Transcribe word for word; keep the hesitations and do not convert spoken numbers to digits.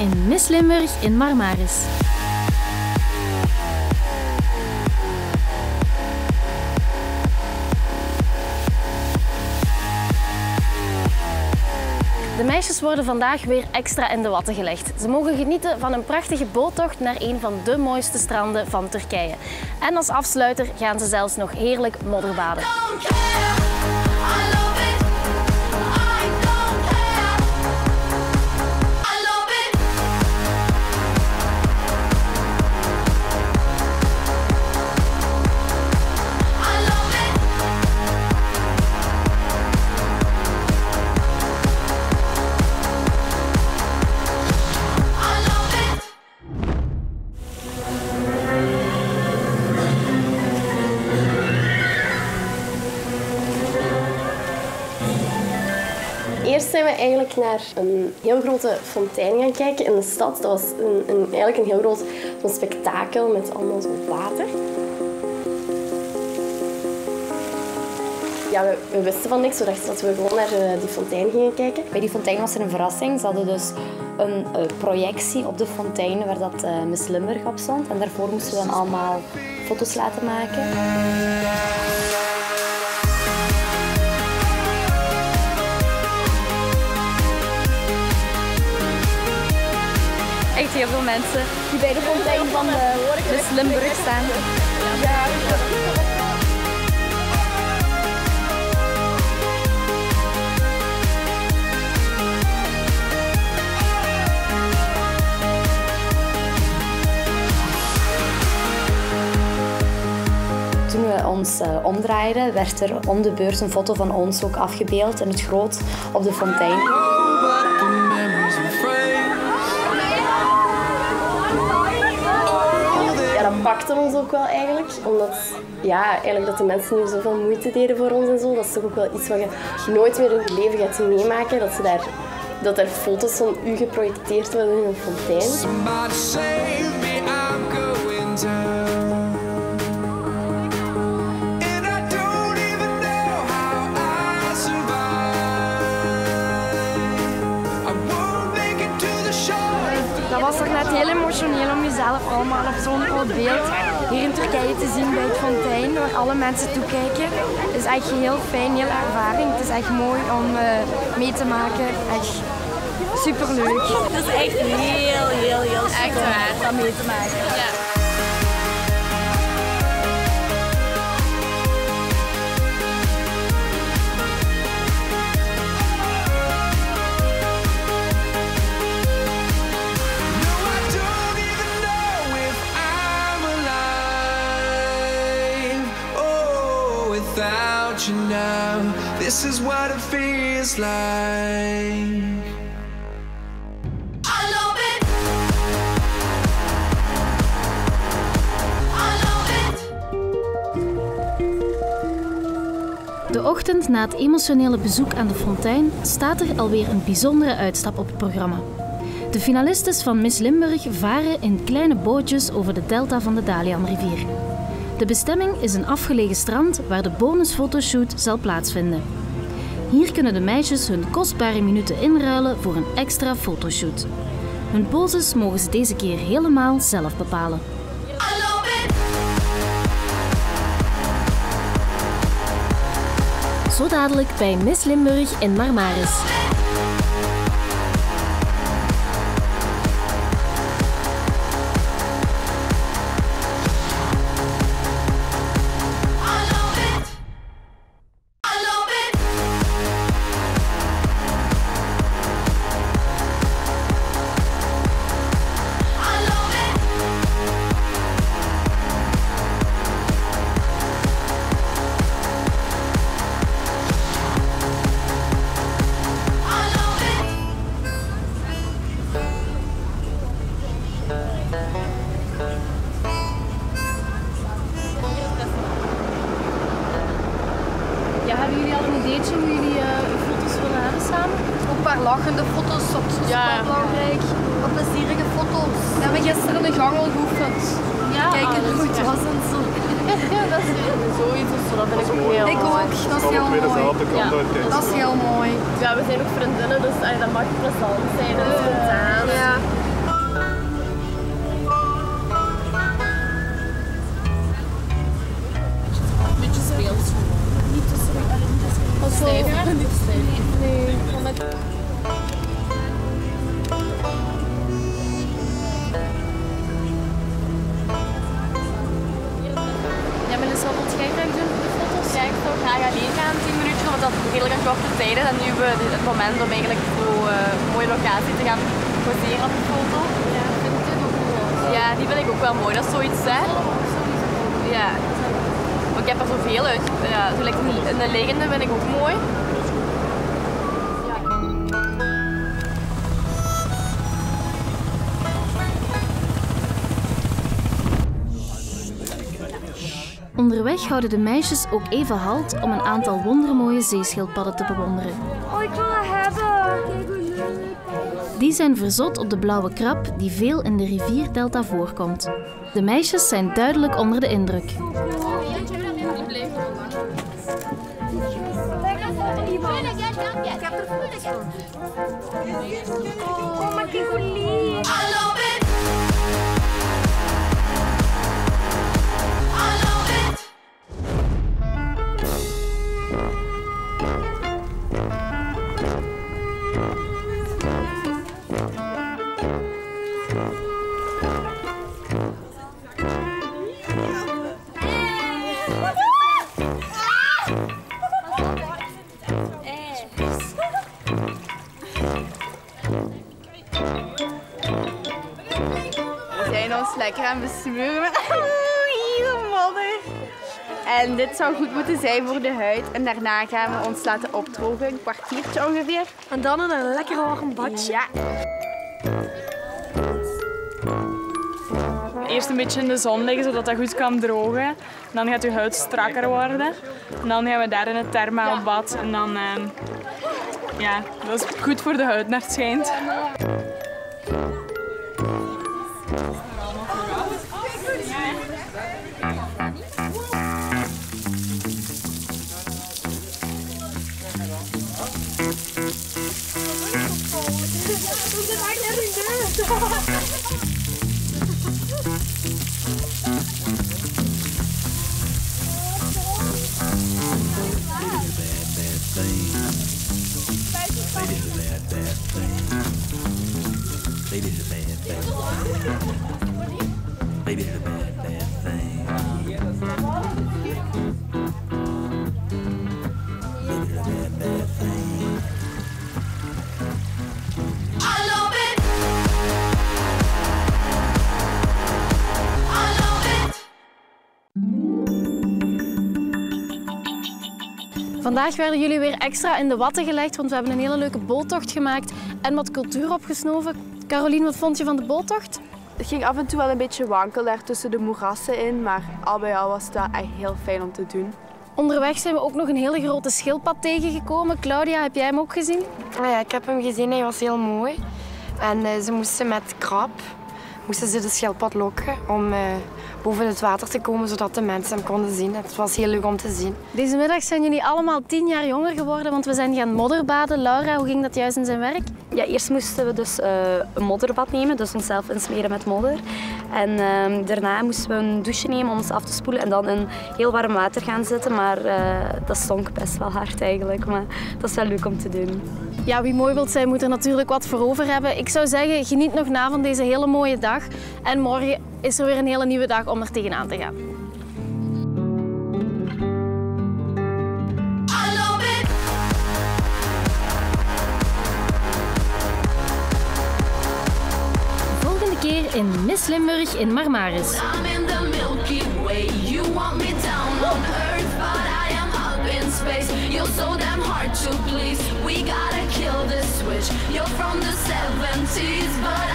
in Miss Limburg in Marmaris. De meisjes worden vandaag weer extra in de watten gelegd. Ze mogen genieten van een prachtige boottocht naar een van de mooiste stranden van Turkije. En als afsluiter gaan ze zelfs nog heerlijk modderbaden. Eerst zijn we eigenlijk naar een heel grote fontein gaan kijken in de stad. Dat was een, een, eigenlijk een heel groot een spektakel met allemaal zo water. Ja, we, we wisten van niks, zodat we gewoon naar die fontein gingen kijken. Bij die fontein was er een verrassing. Ze hadden dus een uh, projectie op de fontein waar dat uh, Miss Limburg op stond. En daarvoor moesten we dan allemaal foto's laten maken. Echt heel veel mensen die bij de fontein van de Miss Limburg staan. Ja. Toen we ons uh, omdraaiden, werd er om de beurt een foto van ons ook afgebeeld in het groot op de fontein. Ja, dat pakte ons ook wel eigenlijk, omdat ja, eigenlijk dat de mensen nu zoveel moeite deden voor ons en zo. Dat is toch ook wel iets wat je nooit meer in je leven gaat meemaken, dat ze daar, dat er foto's van u geprojecteerd worden in een fontein. Dat was toch net heel emotioneel om jezelf allemaal op zo'n groot beeld hier in Turkije te zien bij het fontein, waar alle mensen toekijken. Het is echt een heel fijn, heel ervaring. Het is echt mooi om uh, mee te maken. Echt superleuk. Het is echt heel, heel, heel super om mee te maken. Ja. Without you now, this is what it feels like. I love it. I love it. De ochtend na het emotionele bezoek aan de fontein staat er alweer een bijzondere uitstap op het programma. De finalistes van Miss Limburg varen in kleine bootjes over de delta van de Dalianrivier. De bestemming is een afgelegen strand waar de bonusfotoshoot zal plaatsvinden. Hier kunnen de meisjes hun kostbare minuten inruilen voor een extra fotoshoot. Hun poses mogen ze deze keer helemaal zelf bepalen. Zo dadelijk bij Miss Limburg in Marmaris. Ja, hebben jullie al een ideetje hoe jullie uh, foto's willen hebben samen? Ook een paar lachende foto's, op dat is Ja. wel belangrijk. Wat plezierige foto's. We hebben gisteren de gang al geoefend. Ja, kijken ah, hoe het ja. was en zo. Ja, dat is zoiets, dus dat vind ik ook heel Ik ook, dat is heel mooi. Ja. Dat is heel mooi. Ja, we zijn ook vriendinnen, dus ay, dat mag plezant zijn en spontaan. Ja. speelt. Niet te stijf. Niet te stijf. Nee. Ja, Melissa, wat wil jij graag doen voor de foto's? Ja, ik zou graag alleen gaan, tien minuutjes, want dat is redelijk een korte tijd is. En nu hebben we het moment om eigenlijk zo uh, een mooie locatie te gaan poseren op de foto. Ja, vind ik dit ook mooi. Ja, die vind ik ook wel mooi. Dat is zoiets, hè? Ja. Maar ik heb er zoveel uit. Ja, zo lijkt een, een liggende vind ik ook mooi. Onderweg houden de meisjes ook even halt om een aantal wondermooie zeeschildpadden te bewonderen. Oh, ik wil dat hebben. Die zijn verzot op de blauwe krab die veel in de rivierdelta voorkomt. De meisjes zijn duidelijk onder de indruk. Ik heb er foto's van. Oh, maar kijk hoe lief. We zijn ons lekker aan besmeuren met hier modder. En dit zou goed moeten zijn voor de huid. En daarna gaan we ons laten opdrogen, een kwartiertje ongeveer. En dan in een lekker warm badje. Ja. Eerst een beetje in de zon leggen, zodat dat goed kan drogen. Dan gaat uw huid strakker worden. En dan gaan we daar in het thermaal bad. En dan, uh, ja, dat is goed voor de huid naar het schijnt. Vandaag werden jullie weer extra in de watten gelegd, want we hebben een hele leuke boottocht gemaakt en wat cultuur opgesnoven. Caroline, wat vond je van de boottocht? Het ging af en toe wel een beetje wankel daar tussen de moerassen in, maar al bij al was het wel echt heel fijn om te doen. Onderweg zijn we ook nog een hele grote schildpad tegengekomen. Claudia, heb jij hem ook gezien? Ah ja, ik heb hem gezien, hij was heel mooi. En uh, ze moesten met krab moesten ze de schildpad lokken om uh, boven het water te komen, zodat de mensen hem konden zien. Het was heel leuk om te zien. Deze middag zijn jullie allemaal tien jaar jonger geworden, want we zijn gaan modderbaden. Laura, hoe ging dat juist in zijn werk? Ja, eerst moesten we dus uh, een modderbad nemen, dus onszelf insmeren met modder. En uh, daarna moesten we een douche nemen om ons af te spoelen en dan in heel warm water gaan zitten. Maar uh, dat stonk best wel hard eigenlijk, maar dat is wel leuk om te doen. Ja, wie mooi wilt zijn, moet er natuurlijk wat voor over hebben. Ik zou zeggen, geniet nog na van deze hele mooie dag. En morgen is er weer een hele nieuwe dag om er tegenaan te gaan. Volgende keer in Miss Limburg in Marmaris. You're so damn hard to please. We gotta kill this switch. You're from the seventies, but